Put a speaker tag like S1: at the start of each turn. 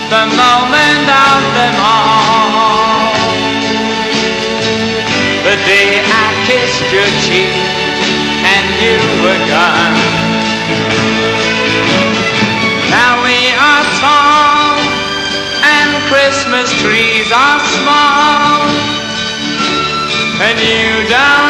S1: the moment of them all. The day I kissed your cheek and you were gone. Now we are tall and Christmas trees are small, and you don't